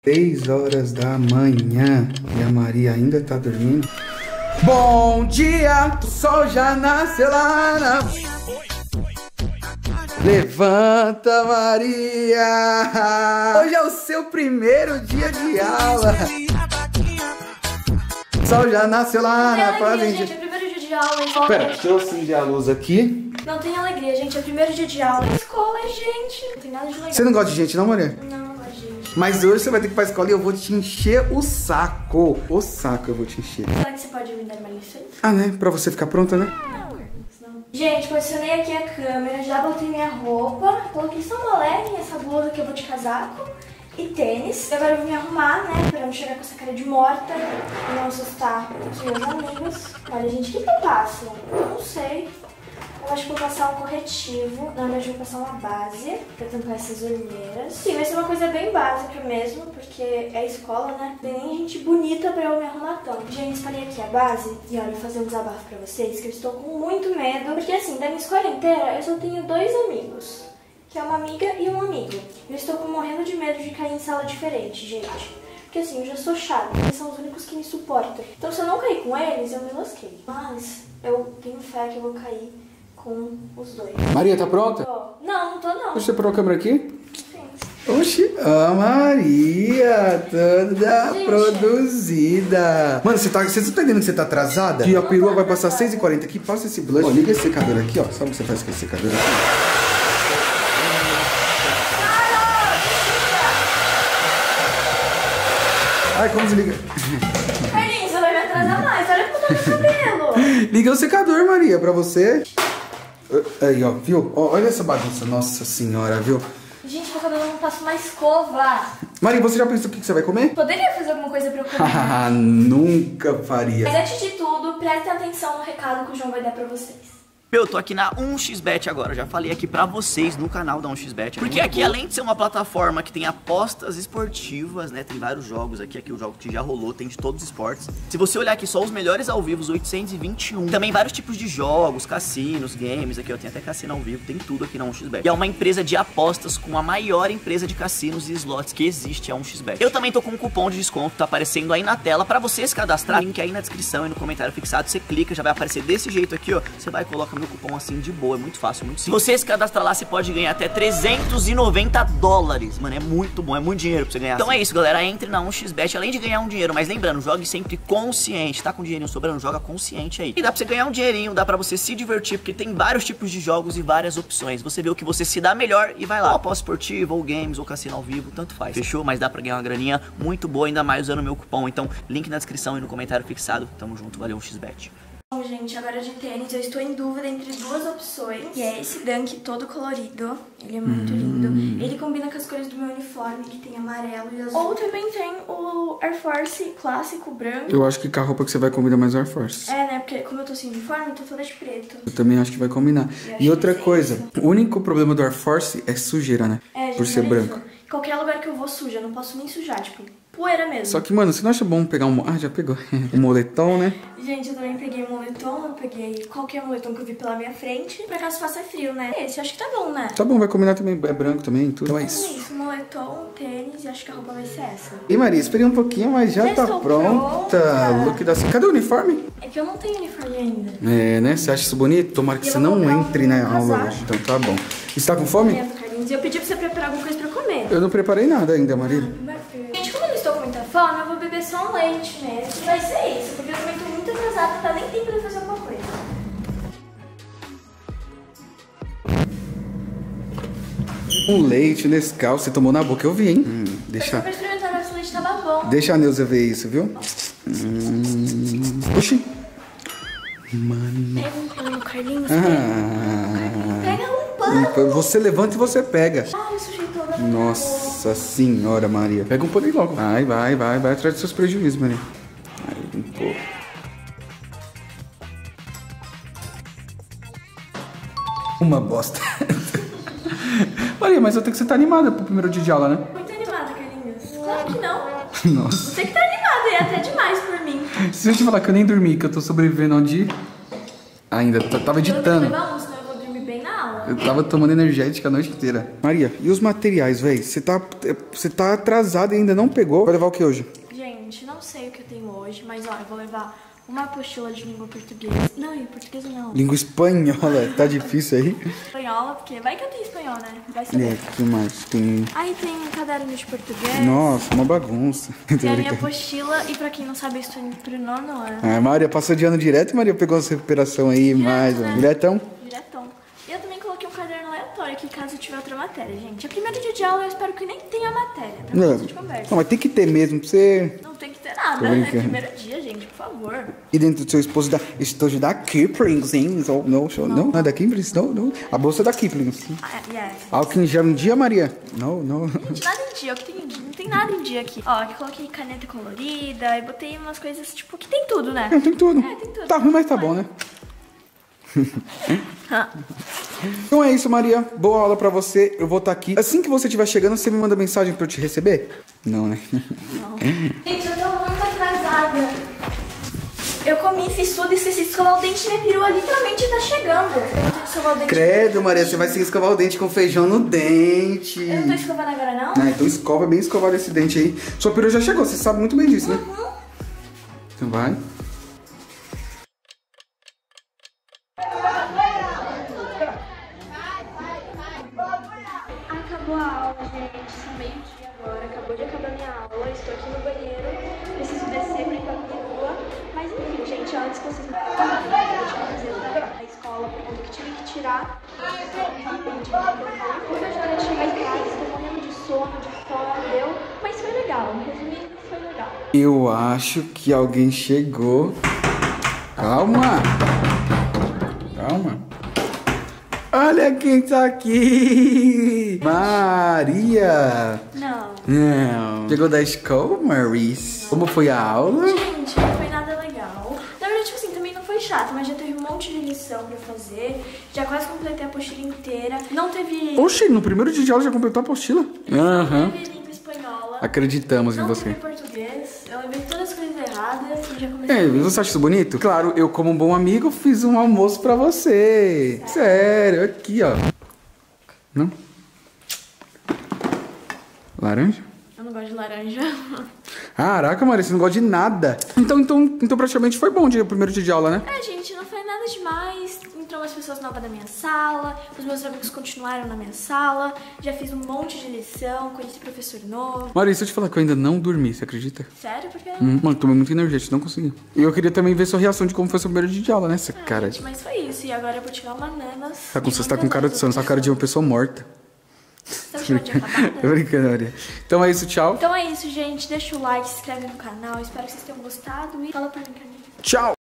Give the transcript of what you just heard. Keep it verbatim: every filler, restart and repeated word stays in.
Três horas da manhã e a Maria ainda tá dormindo. Bom dia, o sol já nasceu lá na... Levanta, Maria! Hoje é o seu primeiro dia de aula. O sol já nasceu lá na fazenda. Gente, é o primeiro dia de aula. Escola. Pera, deixa eu acender a luz aqui. Não tem alegria, gente. É o primeiro dia de aula. Escola, gente. Não tem nada de legal. Você não gosta de gente, não, Maria? Não, não gosto de gente. Mas hoje você vai ter que ir pra escola e eu vou te encher o saco. O saco eu vou te encher. Será que você pode me dar uma licença? Ah, né? Pra você ficar pronta, né? Gente, posicionei aqui a câmera, já botei minha roupa, coloquei só uma leve, essa blusa que eu vou de casaco e tênis. Agora eu vou me arrumar, né, pra não chegar com essa cara de morta e não assustar os meus amigos. Olha, gente, o que que eu passo? Eu não sei. Eu acho que vou passar um corretivo, na verdade eu vou passar uma base pra tampar essas olheiras. Sim, vai ser uma coisa bem básica mesmo, porque é escola, né? Tem nem gente bonita pra eu me arrumar tanto. Gente, escolhi aqui a base e olha, vou fazer um desabafo pra vocês, que eu estou com muito medo. Porque assim, da minha escola inteira, eu só tenho dois amigos, que é uma amiga e um amigo. Eu estou com morrendo de medo de cair em sala diferente, gente. Porque assim, eu já sou chata, eles são os únicos que me suportam. Então se eu não cair com eles, eu me lasquei. Mas eu tenho fé que eu vou cair com os dois. Maria, tá pronta? Tô. Não, não tô não. Você parou a câmera aqui? Sim. Oxi, a Maria, toda Gente. produzida. Mano, você tá, você tá entendendo que você tá atrasada? Que a perua vai passar seis e quarenta aqui, passa esse blush. Ó, liga esse secador aqui, ó. Sabe o que você faz com esse secador aqui? Ai, como desliga? Carlinhos, você vai me atrasar mais. Olha como tá meu cabelo. Liga o secador, Maria, pra você. Aí, ó, viu? Ó, olha essa bagunça, nossa senhora, viu? Gente, meu cabelo não passa uma escova. Maria, você já pensou o que você vai comer? Poderia fazer alguma coisa pra eu comer? Ah, nunca faria. Mas antes de tudo, prestem atenção no recado que o João vai dar pra vocês. Eu tô aqui na um x bet agora, já falei aqui pra vocês no canal da um x bet. Porque aqui, além de ser uma plataforma que tem apostas esportivas, né, tem vários jogos aqui, aqui o jogo que já rolou, tem de todos os esportes. Se você olhar aqui só os melhores ao vivo, os oitocentos e vinte e um. Também vários tipos de jogos, cassinos, games, aqui ó, tem até cassino ao vivo, tem tudo aqui na um x bet. E é uma empresa de apostas com a maior empresa de cassinos e slots que existe, a um x bet. Eu também tô com um cupom de desconto, tá aparecendo aí na tela pra você se cadastrar. Link aí na descrição e no comentário fixado, você clica, já vai aparecer desse jeito aqui, ó. Você vai e coloca meu cupom assim de boa, é muito fácil, muito simples. Se você se cadastrar lá, você pode ganhar até trezentos e noventa dólares. Mano, é muito bom, é muito dinheiro pra você ganhar. Então é isso, galera, entre na um x bet, além de ganhar um dinheiro, mas lembrando, jogue sempre consciente, tá com dinheirinho sobrando, joga consciente aí. E dá pra você ganhar um dinheirinho, dá pra você se divertir, porque tem vários tipos de jogos e várias opções. Você vê o que você se dá melhor e vai lá. Ou aposta esportiva, ou games, ou cassino ao vivo, tanto faz. Fechou? Mas dá pra ganhar uma graninha muito boa, ainda mais usando o meu cupom. Então, link na descrição e no comentário fixado. Tamo junto, valeu, um x bet. Bom, gente, agora de tênis eu estou em dúvida entre duas opções. E é esse Dunk todo colorido. Ele é muito hum. lindo. Ele combina com as cores do meu uniforme, que tem amarelo e azul. Ou também tem o Air Force clássico branco. Eu acho que com a roupa que você vai combinar mais o Air Force. É, né? Porque como eu tô sem uniforme, eu tô toda de preto. Eu também acho que vai combinar. E outra coisa, isso. O único problema do Air Force é sujeira, né? É, por ser branco. Em qualquer lugar que eu vou suja, eu não posso nem sujar, tipo, poeira mesmo. Só que, mano, você não acha bom pegar um... Ah, já pegou. um moletom, né? Gente, eu também peguei um moletom, eu peguei qualquer moletom que eu vi pela minha frente. Por acaso faça frio, né? Esse, eu acho que tá bom, né? Tá bom, vai combinar também, é branco também, tudo. Então é isso. É isso, moletom, tênis, e acho que a roupa vai ser essa. E Maria, esperei um pouquinho, mas já, já tá pronta. pronta. Look da... Cadê o uniforme? É que eu não tenho uniforme ainda. É, né? Você acha isso bonito? Tomara que eu você não entre um na aula hoje. Então tá bom. Você tá com fome? E eu pedi pra você preparar alguma coisa pra comer. Eu não preparei nada ainda, Maria. Gente, como eu não estou com muita fome, eu vou beber só um leite mesmo. Vai ser isso, porque eu também tô muito atrasada, não tá nem tempo de fazer alguma coisa. Um leite, Nescau, você tomou na boca, eu vi, hein? Hum, deixa... Eu tô experimentando se o leite tava bom. Deixa a Neuza ver isso, viu? Hum... Oxi. Mano. Pega um pano, Carlinhos. Ah. Pega um pano. Você levanta e você pega. Ah, eu sujei toda. Nossa senhora, Maria. Pega um pano aí logo. Vai, vai, vai, vai atrás dos seus prejuízos, Maria. Aí, um pouco. Uma bosta. Maria, mas eu tenho que você tá animada pro primeiro dia de aula, né? Muito animada, Carlinhos. Claro que não. Nossa. Você que tá animada, é até demais por mim. Se eu te falar que eu nem dormi, que eu tô sobrevivendo ao dia... Ainda, tava editando. Eu não vou levar um, senão eu vou dormir bem na aula. Eu tava tomando energética a noite inteira. Maria, e os materiais, velho? Você tá, você tá atrasada e ainda não pegou? Vai levar o que hoje? Gente, não sei o que eu tenho hoje, mas ó, eu vou levar uma apostila de língua portuguesa. Não, em português não. Língua espanhola, tá difícil aí? Espanhola, porque vai que eu tenho espanhol, né? Vai saber. É, o que mais? Tem... Aí tem um caderno de português. Nossa, uma bagunça. Tem a minha apostila e pra quem não sabe, eu estou indo pro nono ano. Ah, Maria passou de ano direto e Maria pegou essa recuperação aí, Direto, mais, né? ó. Diretão? Diretão. E eu também coloquei um caderno aleatório aqui, caso tiver outra matéria, gente. É o primeiro dia de aula, eu espero que nem tenha matéria, pra Não, começo de conversa. não, mas tem que ter mesmo, pra você... Não tem que ter nada, Tô né? brincando. Primeiro dia, gente, por favor. E dentro do seu esposo da estojo da Kiplings, hein? Não, não, não, não é da Kiplings, não, não. A bolsa é da Kiplings. Ah, yes. Álcool em gel em dia, Maria? Não, não. Gente, nada em dia, o que tem em dia? Não tem nada em dia aqui. Ó, aqui coloquei caneta colorida e botei umas coisas, tipo, que tem tudo, né? Não, tem tudo. É, tem tudo. Tá ruim, mas tá bom, né? Então é isso, Maria. Boa aula pra você. Eu vou estar aqui. Assim que você estiver chegando, você me manda mensagem pra eu te receber? Não, né? Não. Gente, eu tô muito atrasada. Eu comi, fiz tudo e esqueci de escovar o dente. Minha perua literalmente tá chegando. Eu não tô escovar o dente. Credo, Maria, você vai se escovar o dente com feijão no dente. Eu não tô escovando agora, não? Ah, então escova bem escovado esse dente aí. Sua perua já chegou, você sabe muito bem disso, né? Uhum. Então vai. Acabou a aula, gente. São meio-dia agora. Acabou de acabar minha aula. Estou aqui no banheiro. Preciso descer pra ir pra perua. Mas enfim, gente, antes que vocês me perguntem, eu tinha que fazer da escola por conta que tive que tirar. Porque eu já tinha mais casa, estou morrendo de sono, de fome, deu. Mas foi legal. Resumindo, foi legal. Eu acho que alguém chegou. Calma. Calma. Olha quem tá aqui. Maria. Não. Não. Chegou da escola, Maris? Como foi a aula? Gente, não foi nada legal. Na verdade, tipo assim, também não foi chato, mas já teve um monte de lição pra fazer. Já quase completei a apostila inteira. Não teve... Oxe, no primeiro dia de aula já completou a apostila? Aham. Não teve língua espanhola. Acreditamos em Não você. teve português. Eu levei todas as coisas erradas e já comecei... É, você acha isso bonito? Claro, eu como um bom amigo fiz um almoço pra você. Sério, aqui, ó. Não? Laranja? Eu não gosto de laranja. Caraca, Maria, você não gosta de nada. Então, então, então praticamente foi bom o dia, o primeiro dia de aula, né? É, gente, não foi nada demais. Entrou umas pessoas novas na minha sala. Os meus amigos continuaram na minha sala. Já fiz um monte de lição, conheci professor novo. Maria, se eu te falar que eu ainda não dormi, você acredita? Sério? Porque... Hum, mano, tomei muito energético, não consegui. E eu queria também ver sua reação de como foi seu primeiro dia de aula, né? Essa Ah, cara. gente, mas foi isso. E agora eu vou tirar uma nanas. Tá com, você tá com cara de sono, só cara de uma pessoa morta. Você tá me chamando de acabada? Tô brincando, Maria. Então é isso, tchau. Então é isso, gente. Deixa o like, se inscreve no canal. Espero que vocês tenham gostado. E fala pra mim, Camila. Tchau!